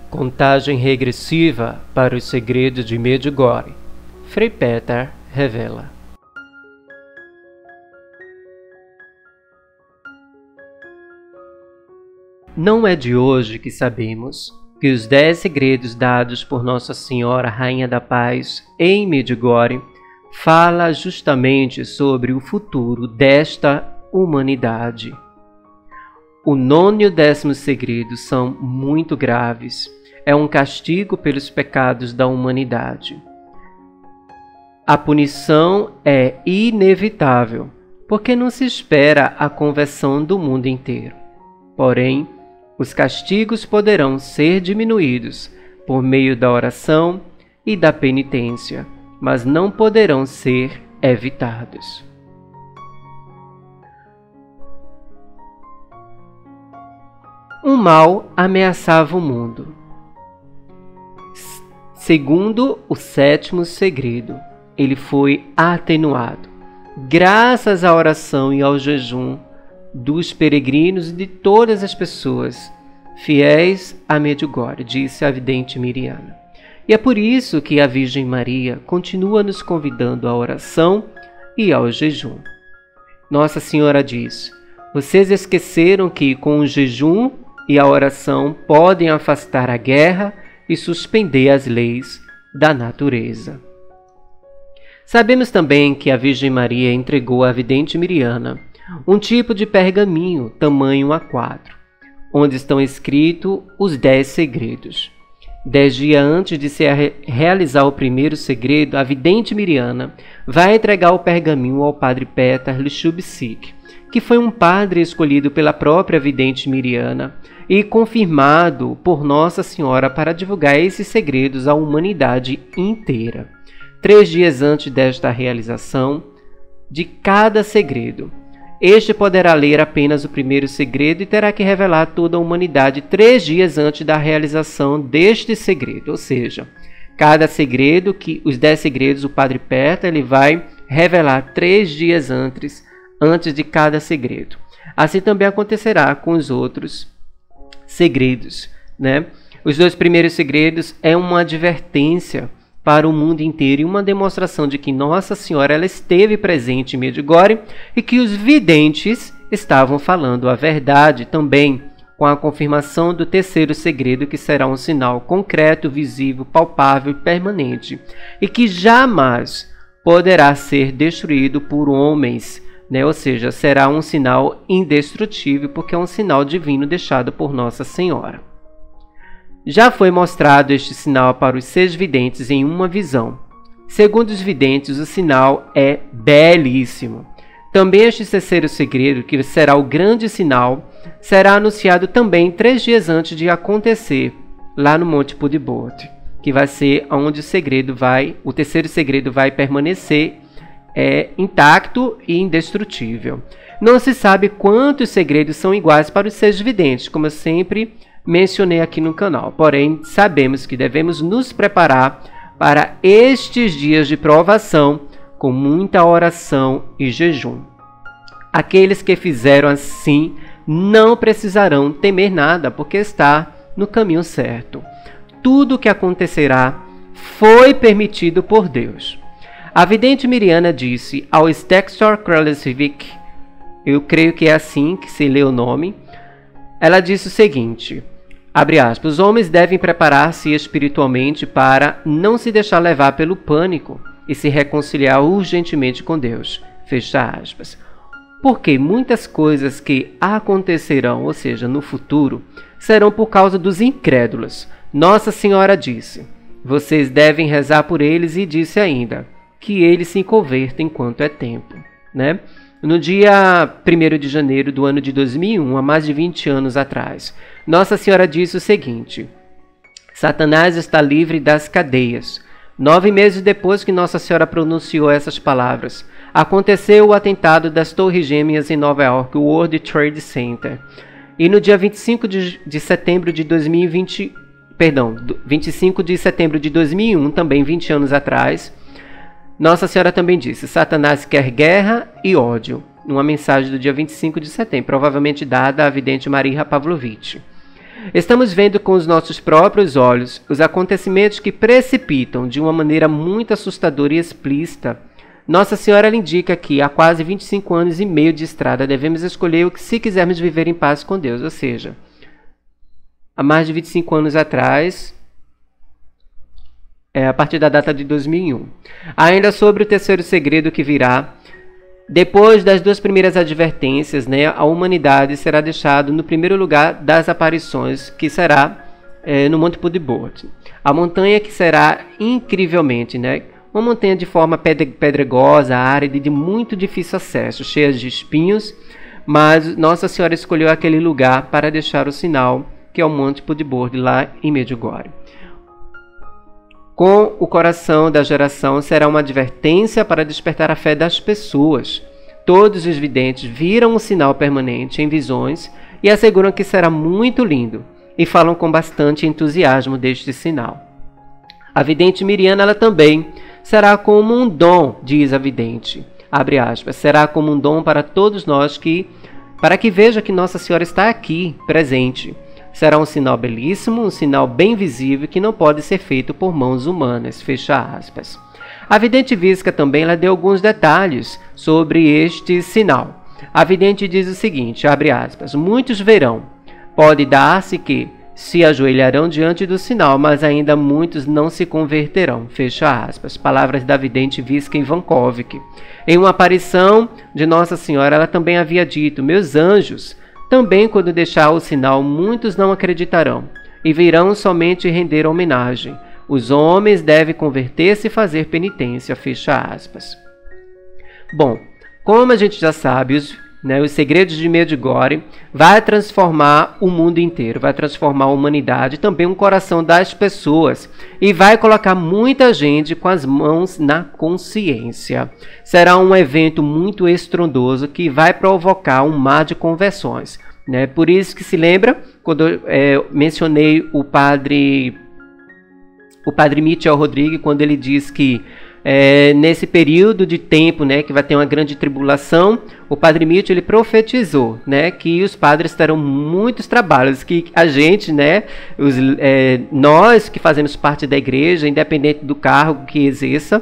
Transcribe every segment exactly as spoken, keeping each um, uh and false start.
Contagem regressiva para os segredos de Medjugorje. Frei Peter revela. Não é de hoje que sabemos que os dez segredos dados por Nossa Senhora Rainha da Paz em Medjugorje fala justamente sobre o futuro desta humanidade. O nono e o décimo segredo são muito graves. É um castigo pelos pecados da humanidade. A punição é inevitável, porque não se espera a conversão do mundo inteiro. Porém, os castigos poderão ser diminuídos por meio da oração e da penitência, mas não poderão ser evitados. Um mal ameaçava o mundo. Segundo o sétimo segredo, ele foi atenuado, graças à oração e ao jejum dos peregrinos e de todas as pessoas fiéis a Medjugorje, disse a vidente Miriana. E é por isso que a Virgem Maria continua nos convidando à oração e ao jejum. Nossa Senhora diz: vocês esqueceram que com o jejum e a oração podem afastar a guerra e suspender as leis da natureza. Sabemos também que a Virgem Maria entregou à vidente Miriana um tipo de pergaminho tamanho A quatro, onde estão escritos os dez segredos. Dez dias antes de se realizar o primeiro segredo, a vidente Miriana vai entregar o pergaminho ao padre Peter Lichubsik, que foi um padre escolhido pela própria vidente Miriana e confirmado por Nossa Senhora para divulgar esses segredos à humanidade inteira. Três dias antes desta realização de cada segredo, este poderá ler apenas o primeiro segredo e terá que revelar toda a humanidade três dias antes da realização deste segredo. Ou seja, cada segredo, que os dez segredos, o padre Peter ele vai revelar três dias antes, antes de cada segredo. Assim também acontecerá com os outros segredos, né? Os dois primeiros segredos é uma advertência para o mundo inteiro e uma demonstração de que Nossa Senhora ela esteve presente em Medjugorje e que os videntes estavam falando a verdade também, com a confirmação do terceiro segredo, que será um sinal concreto, visível, palpável e permanente, e que jamais poderá ser destruído por homens, né? Ou seja, será um sinal indestrutível, porque é um sinal divino deixado por Nossa Senhora. Já foi mostrado este sinal para os seis videntes em uma visão. Segundo os videntes, o sinal é belíssimo. Também este terceiro segredo, que será o grande sinal, será anunciado também três dias antes de acontecer, lá no Monte Pudibord, que vai ser onde o segredo vai, o terceiro segredo vai permanecer é, intacto e indestrutível. Não se sabe quantos segredos são iguais para os seis videntes, como eu sempre mencionei aqui no canal. Porém, sabemos que devemos nos preparar para estes dias de provação com muita oração e jejum. Aqueles que fizeram assim não precisarão temer nada, porque está no caminho certo. Tudo o que acontecerá foi permitido por Deus. A vidente Miriana disse ao Stextor Kralesvik, eu creio que é assim que se lê o nome, ela disse o seguinte, abre aspas, os homens devem preparar-se espiritualmente para não se deixar levar pelo pânico e se reconciliar urgentemente com Deus, fecha aspas. Porque muitas coisas que acontecerão, ou seja, no futuro, serão por causa dos incrédulos. Nossa Senhora disse, vocês devem rezar por eles e disse ainda, que eles se convertam enquanto é tempo, né? No dia primeiro de janeiro do ano de dois mil e um, há mais de vinte anos atrás, Nossa Senhora disse o seguinte, Satanás está livre das cadeias. Nove meses depois que Nossa Senhora pronunciou essas palavras, aconteceu o atentado das Torres Gêmeas em Nova York, o World Trade Center. E no dia vinte e cinco de setembro de dois mil e vinte, perdão, vinte e cinco de setembro de dois mil e um, também vinte anos atrás, Nossa Senhora também disse, Satanás quer guerra e ódio. Uma mensagem do dia vinte e cinco de setembro, provavelmente dada à vidente Maria Pavlovich. Estamos vendo com os nossos próprios olhos os acontecimentos que precipitam de uma maneira muito assustadora e explícita. Nossa Senhora indica que há quase vinte e cinco anos e meio de estrada devemos escolher o que se quisermos viver em paz com Deus, ou seja, há mais de vinte e cinco anos atrás, é, a partir da data de dois mil e um. Ainda sobre o terceiro segredo que virá, depois das duas primeiras advertências, né, a humanidade será deixada no primeiro lugar das aparições, que será é, no Monte Pudibort. A montanha que será incrivelmente, né, uma montanha de forma pedregosa, árida e de muito difícil acesso, cheia de espinhos, mas Nossa Senhora escolheu aquele lugar para deixar o sinal, que é o Monte Pudibort, lá em Medjugorje. Com o coração da geração será uma advertência para despertar a fé das pessoas. Todos os videntes viram um sinal permanente em visões e asseguram que será muito lindo, e falam com bastante entusiasmo deste sinal. A vidente Miriana, ela também será como um dom, diz a vidente, abre aspas, será como um dom para todos nós, que, para que veja que Nossa Senhora está aqui, presente. Será um sinal belíssimo, um sinal bem visível que não pode ser feito por mãos humanas, fecha aspas. A vidente Visca também ela deu alguns detalhes sobre este sinal. A vidente diz o seguinte, abre aspas, muitos verão, pode dar-se que se ajoelharão diante do sinal, mas ainda muitos não se converterão, fecha aspas. Palavras da vidente Visca Ivankovic. Em uma aparição de Nossa Senhora, ela também havia dito, meus anjos, também quando deixar o sinal, muitos não acreditarão, e virão somente render homenagem. Os homens devem converter-se e fazer penitência, fecha aspas. Bom, como a gente já sabe, os, né, os segredos de Medjugorje vai transformar o mundo inteiro, vai transformar a humanidade, também o coração das pessoas, e vai colocar muita gente com as mãos na consciência. Será um evento muito estrondoso que vai provocar um mar de conversões, né? Por isso que se lembra, quando eu é, mencionei o padre, o padre Michel Rodrigues, quando ele diz que É, nesse período de tempo, né, que vai ter uma grande tribulação, o padre Michel ele profetizou, né, que os padres terão muitos trabalhos, que a gente, né, os, é, nós que fazemos parte da igreja, independente do cargo que exerça,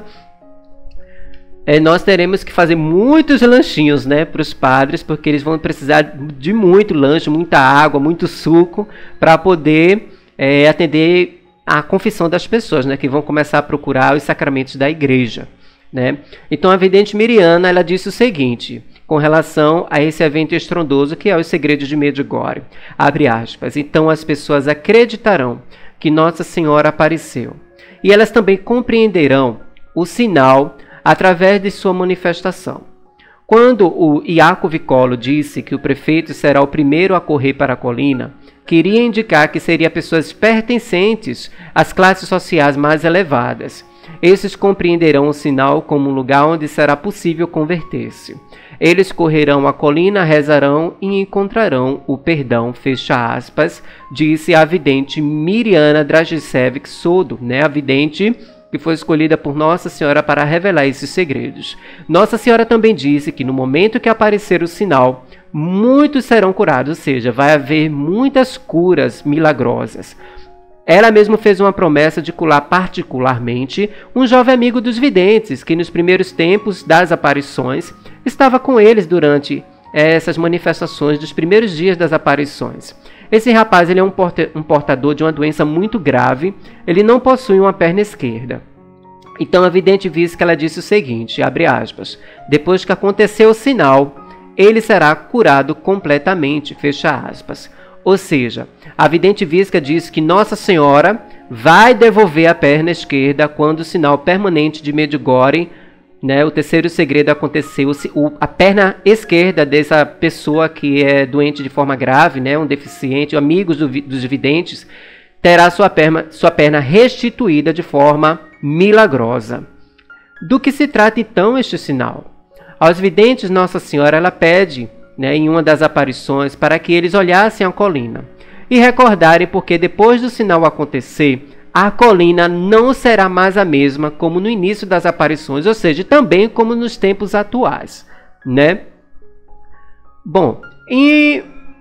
é, nós teremos que fazer muitos lanchinhos, né, para os padres, porque eles vão precisar de muito lanche, muita água, muito suco, para poder é, atender a confissão das pessoas, né, que vão começar a procurar os sacramentos da igreja, né? Então a vidente Miriana ela disse o seguinte, com relação a esse evento estrondoso que é os segredos de Medjugorje, abre aspas, então as pessoas acreditarão que Nossa Senhora apareceu, e elas também compreenderão o sinal através de sua manifestação. Quando o Iacov Collor disse que o prefeito será o primeiro a correr para a colina, queria indicar que seriam pessoas pertencentes às classes sociais mais elevadas. Esses compreenderão o sinal como um lugar onde será possível converter-se. Eles correrão a colina, rezarão e encontrarão o perdão, fecha aspas, disse a vidente Miriana Dragicevic Sodo, né, a vidente que foi escolhida por Nossa Senhora para revelar esses segredos. Nossa Senhora também disse que no momento que aparecer o sinal, muitos serão curados, ou seja, vai haver muitas curas milagrosas. Ela mesma fez uma promessa de curar particularmente um jovem amigo dos videntes, que nos primeiros tempos das aparições estava com eles durante essas manifestações dos primeiros dias das aparições. Esse rapaz ele é um, porta um portador de uma doença muito grave, ele não possui uma perna esquerda. Então a vidente Visca ela disse o seguinte, abre aspas, depois que aconteceu o sinal, ele será curado completamente, fecha aspas. Ou seja, a vidente Visca diz que Nossa Senhora vai devolver a perna esquerda quando o sinal permanente de Medjugorje, né, o terceiro segredo aconteceu, o, a perna esquerda dessa pessoa que é doente de forma grave, né, um deficiente, amigos do, dos videntes, terá sua perna, sua perna restituída de forma milagrosa. Do que se trata então este sinal? Aos videntes, Nossa Senhora ela pede, né, em uma das aparições, para que eles olhassem a colina e recordarem porque depois do sinal acontecer, a colina não será mais a mesma como no início das aparições, ou seja, também como nos tempos atuais, né? Bom, e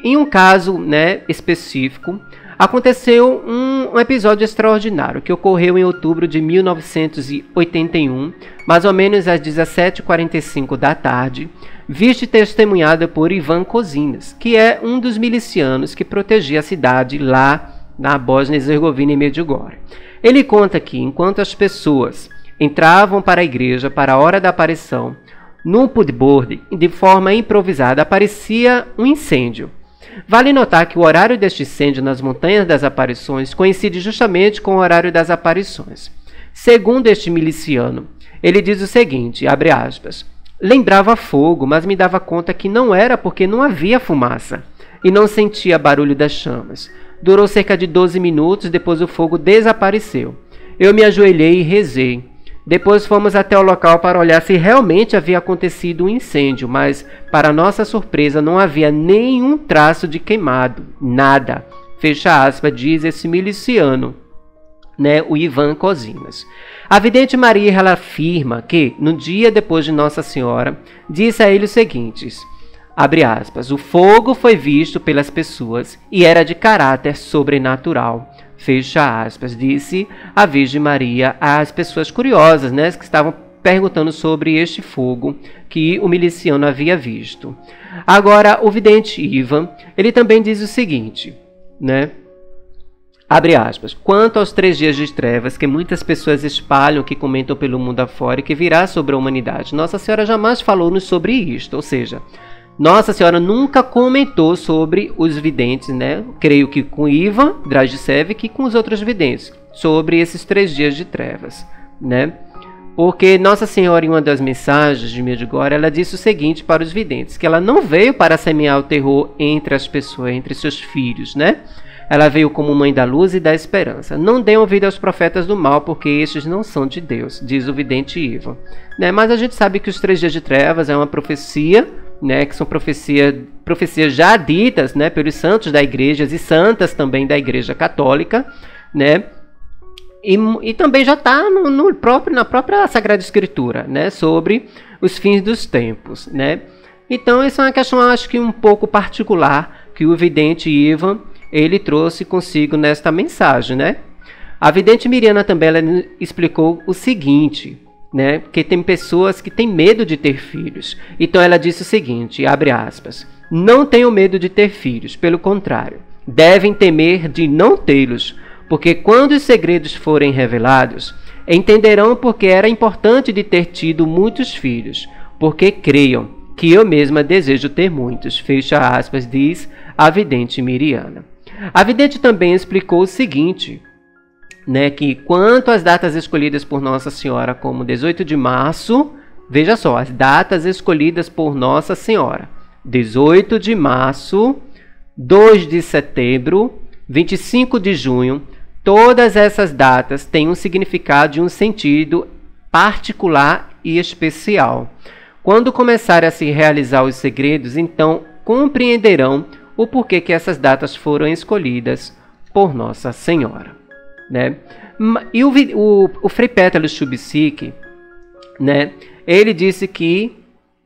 em um caso, né, específico, aconteceu um, um episódio extraordinário que ocorreu em outubro de mil novecentos e oitenta e um, mais ou menos às dezessete e quarenta e cinco da tarde, visto e testemunhado por Ivan Kozinas, que é um dos milicianos que protegia a cidade lá na Bósnia e Herzegovina e Medjugorje. Ele conta que, enquanto as pessoas entravam para a igreja para a hora da aparição, no pudboard, de forma improvisada, aparecia um incêndio. Vale notar que o horário deste incêndio nas Montanhas das Aparições coincide justamente com o horário das aparições. Segundo este miliciano, ele diz o seguinte, abre aspas, lembrava fogo, mas me dava conta que não era porque não havia fumaça e não sentia barulho das chamas. Durou cerca de doze minutos, depois o fogo desapareceu. Eu me ajoelhei e rezei. Depois fomos até o local para olhar se realmente havia acontecido um incêndio, mas, para nossa surpresa, não havia nenhum traço de queimado, nada. Fecha aspas, diz esse miliciano, né, o Ivan Kozinas. A vidente Maria ela afirma que, no dia depois de Nossa Senhora, disse a ele os seguintes, abre aspas, o fogo foi visto pelas pessoas e era de caráter sobrenatural. Fecha aspas, disse a Virgem Maria às pessoas curiosas, né, que estavam perguntando sobre este fogo que o miliciano havia visto. Agora, o vidente Ivan, ele também diz o seguinte, né, abre aspas, quanto aos três dias de trevas que muitas pessoas espalham, que comentam pelo mundo afora e que virá sobre a humanidade, Nossa Senhora jamais falou-nos sobre isto, ou seja, Nossa Senhora nunca comentou sobre os videntes, né? Creio que com Ivan Dragicevic e com os outros videntes, sobre esses três dias de trevas, né? Porque Nossa Senhora, em uma das mensagens de Medjugorje, ela disse o seguinte para os videntes, que ela não veio para semear o terror entre as pessoas, entre seus filhos, né? Ela veio como mãe da luz e da esperança. Não deem ouvido aos profetas do mal, porque estes não são de Deus, diz o vidente Ivan. Né? Mas a gente sabe que os três dias de trevas é uma profecia, né, que são profecia, profecias já ditas, né, pelos santos da igreja e santas também da igreja católica, né, e, e também já está no, no próprio, na própria Sagrada Escritura, né, sobre os fins dos tempos, né. Então isso é uma questão, acho que um pouco particular, que o vidente Ivan, ele trouxe consigo nesta mensagem, né. A vidente Miriana também ela explicou o seguinte, né, porque tem pessoas que têm medo de ter filhos. Então ela disse o seguinte, abre aspas, não tenham medo de ter filhos, pelo contrário, devem temer de não tê-los, porque quando os segredos forem revelados, entenderão porque era importante de ter tido muitos filhos, porque creiam que eu mesma desejo ter muitos, fecha aspas, diz a vidente Miriana. A vidente também explicou o seguinte, né, que quanto às datas escolhidas por Nossa Senhora como dezoito de março, veja só, as datas escolhidas por Nossa Senhora, dezoito de março, dois de setembro, vinte e cinco de junho, todas essas datas têm um significado e um sentido particular e especial. Quando começarem a se realizar os segredos, então compreenderão o porquê que essas datas foram escolhidas por Nossa Senhora. Né? E o, o, o Frei Pétalo Chubisik, né, ele disse que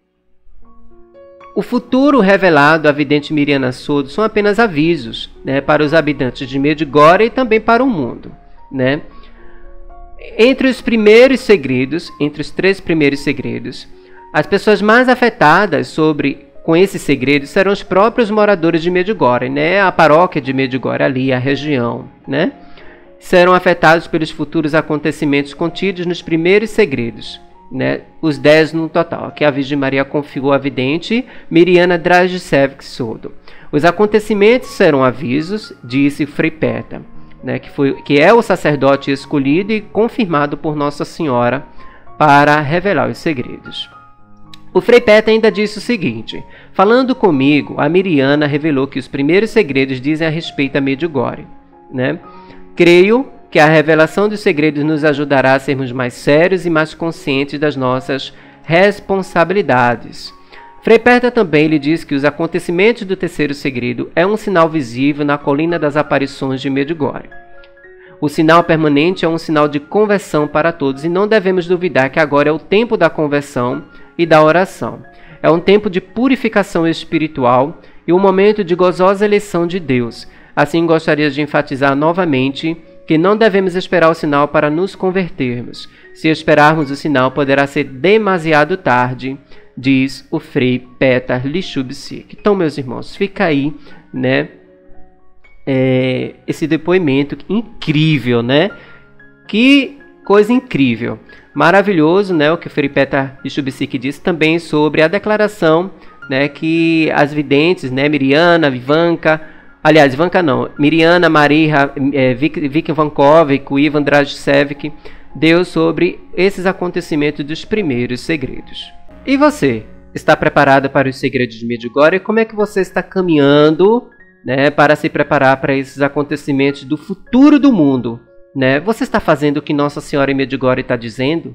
o futuro revelado à vidente Miriana Sodo são apenas avisos, né, para os habitantes de Medjugorje e também para o mundo, né? Entre os primeiros segredos, entre os três primeiros segredos, as pessoas mais afetadas sobre com esses segredos serão os próprios moradores de Medjugorje, né, a paróquia de Medjugorje ali, a região, né? Serão afetados pelos futuros acontecimentos contidos nos primeiros segredos, né? Os dez no total, que a Virgem Maria confiou à vidente Miriana Dragicevic Sodo. Os acontecimentos serão avisos, disse Frei Peta, né? que, foi, que é o sacerdote escolhido e confirmado por Nossa Senhora para revelar os segredos. O Frei Peta ainda disse o seguinte, falando comigo, a Miriana revelou que os primeiros segredos dizem a respeito a Medjugorje, né? Creio que a revelação dos segredos nos ajudará a sermos mais sérios e mais conscientes das nossas responsabilidades. Frei Peta também lhe diz que os acontecimentos do terceiro segredo é um sinal visível na colina das aparições de Medjugorje. O sinal permanente é um sinal de conversão para todos e não devemos duvidar que agora é o tempo da conversão e da oração. É um tempo de purificação espiritual e um momento de gozosa eleição de Deus. Assim, gostaria de enfatizar novamente que não devemos esperar o sinal para nos convertermos. Se esperarmos o sinal, poderá ser demasiado tarde, diz o Frei Petar Lichubsik. Então, meus irmãos, fica aí, né, é, esse depoimento incrível, né? Que coisa incrível. Maravilhoso, né, o que o Frei Petar Lichubsik disse também sobre a declaração, né, que as videntes, né, Miriana, Ivanka, aliás, Ivanka não, Miriana, Maria, é, Vicky Vankov e o Ivan Dragicevic deu sobre esses acontecimentos dos primeiros segredos. E você, está preparado para os segredos de Medjugorje? Como é que você está caminhando, né, para se preparar para esses acontecimentos do futuro do mundo? Né? Você está fazendo o que Nossa Senhora em Medjugorje está dizendo?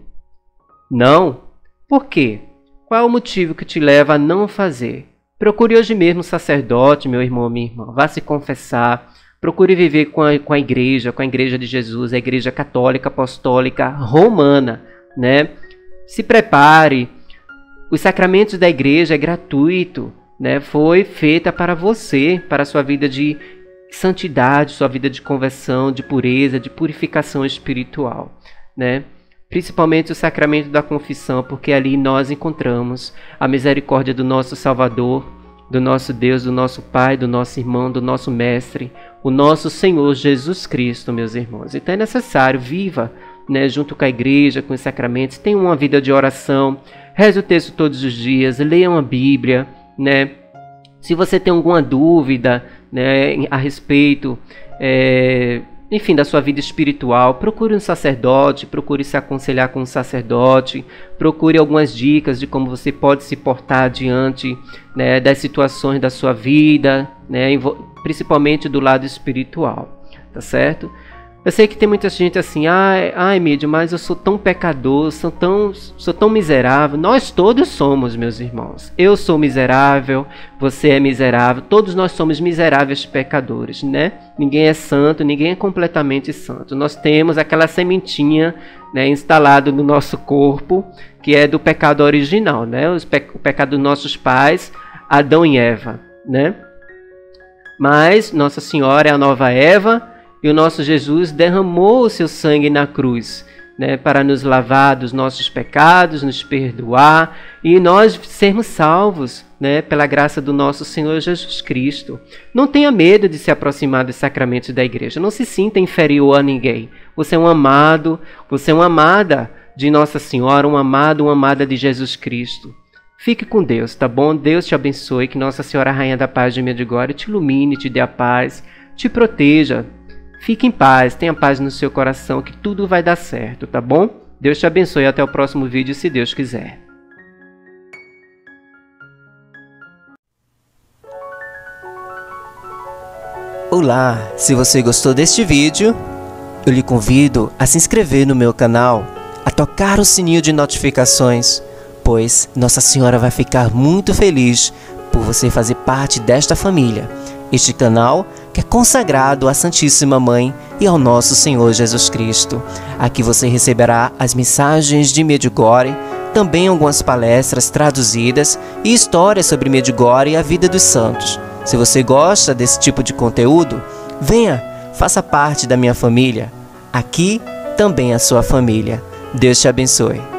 Não? Por quê? Qual é o motivo que te leva a não fazer? Procure hoje mesmo um sacerdote, meu irmão, minha irmã. Vá se confessar. Procure viver com a, com a igreja, com a igreja de Jesus, a igreja católica, apostólica, romana. Né? Se prepare. Os sacramentos da igreja é gratuito. Né? Foi feita para você, para a sua vida de santidade, sua vida de conversão, de pureza, de purificação espiritual, né? Principalmente o sacramento da confissão, porque ali nós encontramos a misericórdia do nosso Salvador, do nosso Deus, do nosso Pai, do nosso irmão, do nosso Mestre, o nosso Senhor Jesus Cristo, meus irmãos. Então é necessário, viva, né, junto com a igreja, com os sacramentos, tenha uma vida de oração, reze o texto todos os dias, leia uma Bíblia, né? Se você tem alguma dúvida, né, a respeito, é, enfim, da sua vida espiritual, procure um sacerdote, procure se aconselhar com um sacerdote, procure algumas dicas de como você pode se portar diante, né, das situações da sua vida, né, principalmente do lado espiritual, tá certo? Eu sei que tem muita gente assim, ai, ai mídia, mas eu sou tão pecador, sou tão, sou tão miserável. Nós todos somos, meus irmãos. Eu sou miserável, você é miserável, todos nós somos miseráveis pecadores, né? Ninguém é santo, ninguém é completamente santo. Nós temos aquela sementinha, né, instalada no nosso corpo, que é do pecado original, né? Os pe- o pecado dos nossos pais, Adão e Eva, né? Mas Nossa Senhora é a nova Eva, e o nosso Jesus derramou o seu sangue na cruz, né, para nos lavar dos nossos pecados, nos perdoar e nós sermos salvos, né, pela graça do nosso Senhor Jesus Cristo. Não tenha medo de se aproximar dos sacramentos da igreja. Não se sinta inferior a ninguém. Você é um amado, você é uma amada de Nossa Senhora, um amado, uma amada de Jesus Cristo. Fique com Deus, tá bom? Deus te abençoe, que Nossa Senhora Rainha da Paz de Medjugorje te ilumine, te dê a paz, te proteja. Fique em paz, tenha paz no seu coração, que tudo vai dar certo, tá bom? Deus te abençoe, até o próximo vídeo, se Deus quiser. Olá, se você gostou deste vídeo, eu lhe convido a se inscrever no meu canal, a tocar o sininho de notificações, pois Nossa Senhora vai ficar muito feliz por você fazer parte desta família. Este canal que é consagrado à Santíssima Mãe e ao nosso Senhor Jesus Cristo. Aqui você receberá as mensagens de Medjugorje, também algumas palestras traduzidas e histórias sobre Medjugorje e a vida dos santos. Se você gosta desse tipo de conteúdo, venha, faça parte da minha família. Aqui também a sua família. Deus te abençoe.